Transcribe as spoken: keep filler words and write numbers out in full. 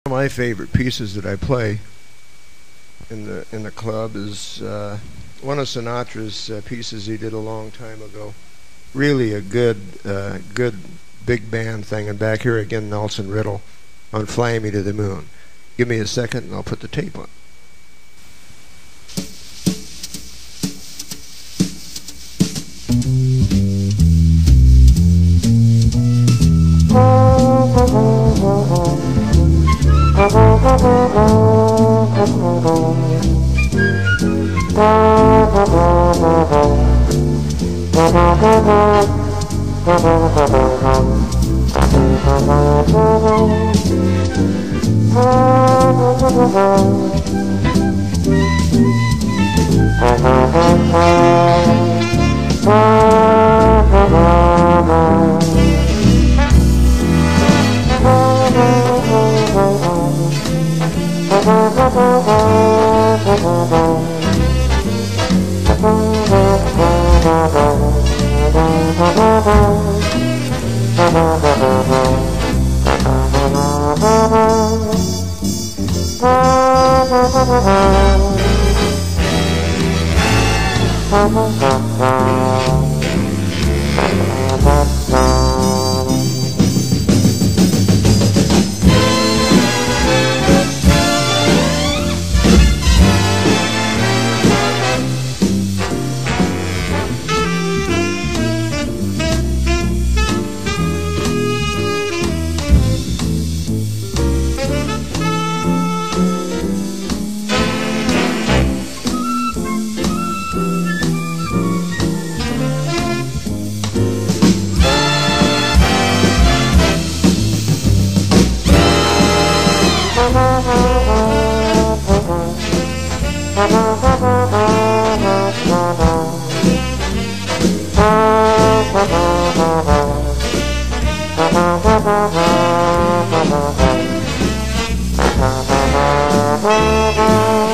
One of my favorite pieces that I play in the in the club is uh, one of Sinatra's uh, pieces he did a long time ago. Really a good uh, good big band thing. And back here again, Nelson Riddle on "Fly Me to the Moon." Give me a second, and I'll put the tape on. Thank you.